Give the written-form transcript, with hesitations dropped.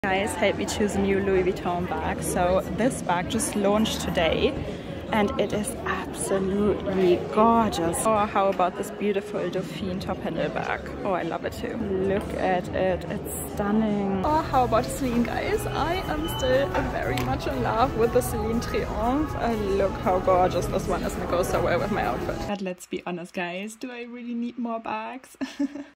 Guys, help me choose a new Louis Vuitton bag. So this bag just launched today and it is absolutely gorgeous. Oh, how about this beautiful Dauphine top handle bag? Oh, I love it too. Look at it, it's stunning. Oh, how about Celine, guys? I am still very much in love with the Celine Triomphe. Look how gorgeous this one is and it goes so well with my outfit. But let's be honest, guys, do I really need more bags?